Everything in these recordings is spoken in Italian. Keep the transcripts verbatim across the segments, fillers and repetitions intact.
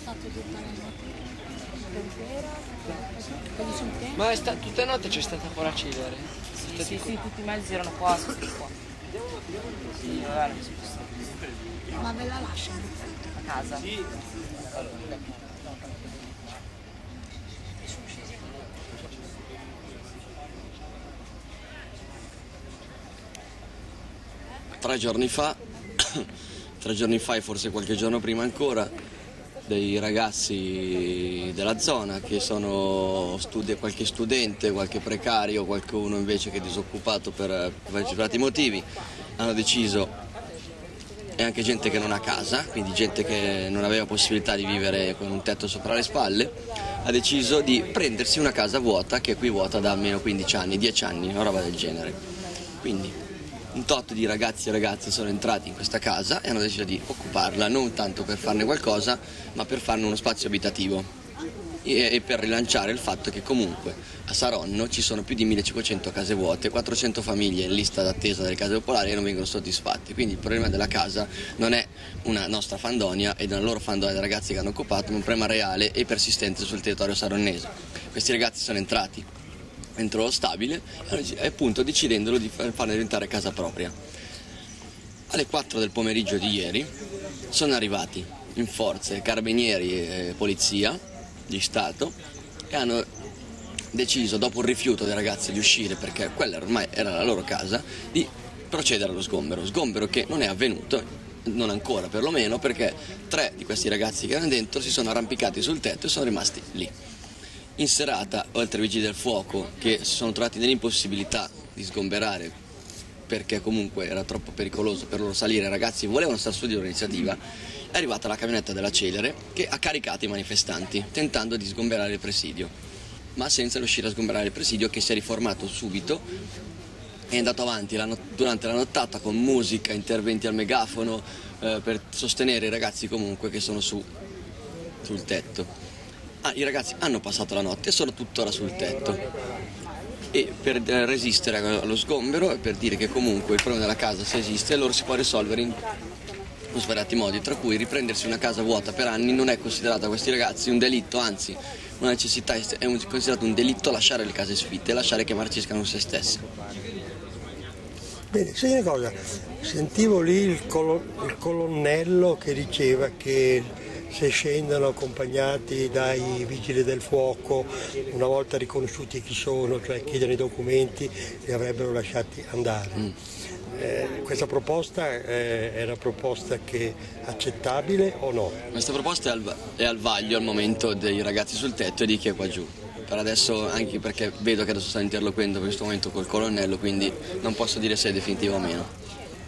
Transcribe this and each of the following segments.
stato tutta la notte. Ma è sta tutta notte c'è stata qua la celere? Sì, sì, sì, tutti i mezzi erano qua, tutti qua. Sì, vabbè, non si può stare. Ma ve la lasciano? A casa? Sì. Tre giorni fa, tre giorni fa e forse qualche giorno prima ancora, dei ragazzi della zona che sono studi qualche studente, qualche precario, qualcuno invece che è disoccupato per svariati motivi, hanno deciso, e anche gente che non ha casa, quindi gente che non aveva possibilità di vivere con un tetto sopra le spalle, ha deciso di prendersi una casa vuota, che è qui vuota da almeno quindici anni, dieci anni, una roba del genere. Quindi un tot di ragazzi e ragazze sono entrati in questa casa e hanno deciso di occuparla, non tanto per farne qualcosa, ma per farne uno spazio abitativo e, e per rilanciare il fatto che comunque a Saronno ci sono più di millecinquecento case vuote, quattrocento famiglie in lista d'attesa delle case popolari e non vengono soddisfatti. Quindi il problema della casa non è una nostra fandonia e una loro fandonia dei ragazzi che hanno occupato, ma un problema reale e persistente sul territorio saronnese. Questi ragazzi sono entrati entro lo stabile e appunto decidendolo di farne diventare casa propria. Alle quattro del pomeriggio di ieri sono arrivati in forze carabinieri e polizia di Stato e hanno deciso, dopo il rifiuto dei ragazzi di uscire perché quella ormai era la loro casa, di procedere allo sgombero, sgombero che non è avvenuto, non ancora perlomeno, perché tre di questi ragazzi che erano dentro si sono arrampicati sul tetto e sono rimasti lì. In serata, oltre ai vigili del fuoco che si sono trovati nell'impossibilità di sgomberare perché comunque era troppo pericoloso per loro salire, i ragazzi volevano stare su di loro iniziativa, è arrivata la camionetta della Celere che ha caricato i manifestanti tentando di sgomberare il presidio, ma senza riuscire a sgomberare il presidio, che si è riformato subito. È andato avanti la durante la nottata con musica, interventi al megafono eh, per sostenere i ragazzi comunque che sono su sul tetto. Ah, i ragazzi hanno passato la notte e sono tuttora sul tetto, e per resistere allo sgombero e per dire che comunque il problema della casa, se esiste, allora si può risolvere in svariati modi, tra cui riprendersi una casa vuota per anni non è considerato da questi ragazzi un delitto, anzi una necessità, è un, considerato un delitto lasciare le case sfitte e lasciare che marciscano se stesse. Bene, sai una cosa, sentivo lì il, colo, il colonnello che diceva che se scendono accompagnati dai vigili del fuoco, una volta riconosciuti chi sono, cioè chiedono i documenti, li avrebbero lasciati andare. Mm. Eh, questa proposta eh, è una proposta che è accettabile o no? Questa proposta è al, è al vaglio al momento dei ragazzi sul tetto e di chi è qua giù. Per adesso, anche perché vedo che adesso sta interloquendo in questo momento col colonnello, quindi non posso dire se è definitivo o meno.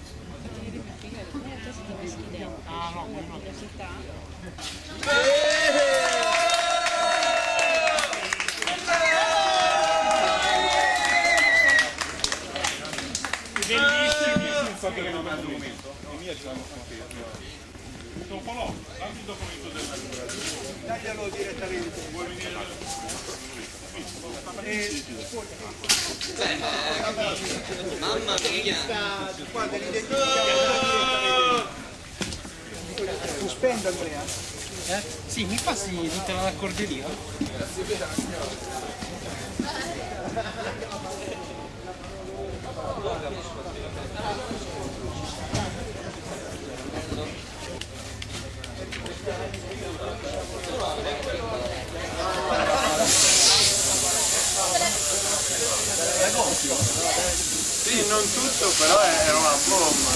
Bellissimi sul fatto che non ha documento. I miei ce l'hanno confermato. Dopo no, dammi il documento del lavoro. Taglialo direttamente. Vuoi venire? Mamma mia! Guarda, l'identità. Sospendo, Andrea. Eh? Sì, mi passi tutta la raccorderia? Sì, non tutto, però era una bomba.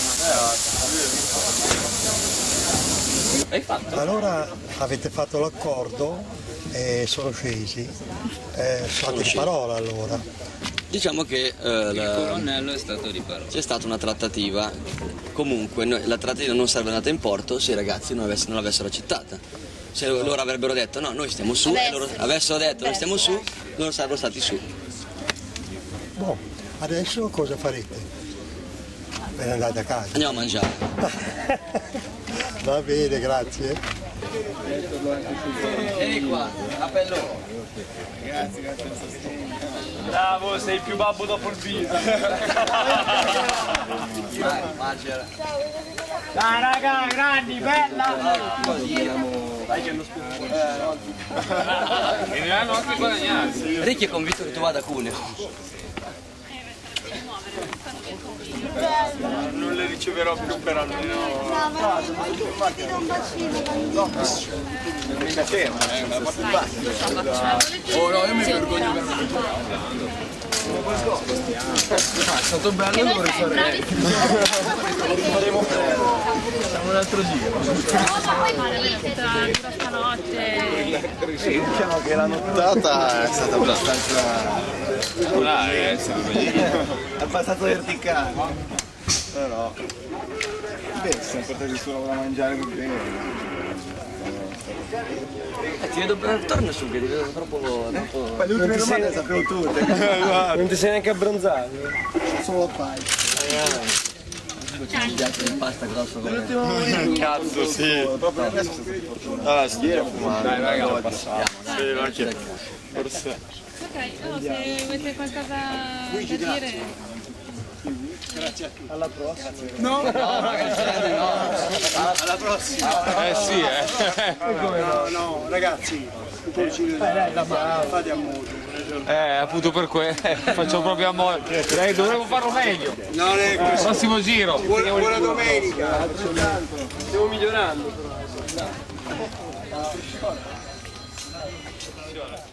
Hai fatto? Allora avete fatto l'accordo e sono scesi. Eh, fate di parola allora. Diciamo che eh, il colonnello è stato di parola. C'è stata una trattativa, comunque noi, la trattativa non sarebbe andata in porto se i ragazzi non, avess non l'avessero accettata. Se loro avrebbero detto no, noi stiamo su, e loro avessero detto noi stiamo su, loro sarebbero stati su. Boh, adesso cosa farete? Ve ne andate a casa? Andiamo a mangiare. Va bene, grazie. Vieni qua, appello. Grazie, grazie al sostegno. Bravo, sei il più babbo dopo il video. Vai, mangia. Dai raga, grandi, bella! E ne hanno anche guadagnati. Ricky è convinto che tu vada a Cuneo. Non le riceverò più per almeno... No, ma ti do un bacino. Mica tema, eh, me la porto in faccia. Oh no, io mi vergogno veramente. Ah, è stato bello, lo vorrei fare. Facciamo un altro giro. Sì, diciamo che la nottata è stata abbastanza... Là, è stato abbastanza verticale. Però... Beh, ci siamo portati solo da mangiare per bene. Eh, ti vedo per torna su, che ti vedo troppo... troppo... Ma le ultime domande le sapevo tutte. Non ti sei neanche abbronzato? Solo fai. Mi piace il pasta grosso come... Cazzo, sì. Proprio adesso siamo stati fortunati. Ah, sì, a fumare. Dai, raga, lo passiamo. Sì, anche. Forse. Ok, no, se avete qualcosa da dire... Alla prossima. No, no, ragazzi, no. Alla prossima. Eh sì, eh. No, no, ragazzi. Un po' di fate amore. Eh, appunto per quello. Faccio proprio amore. Dai, dovremmo farlo meglio. Non è così. Prossimo giro. Buona, buona domenica. Stiamo migliorando.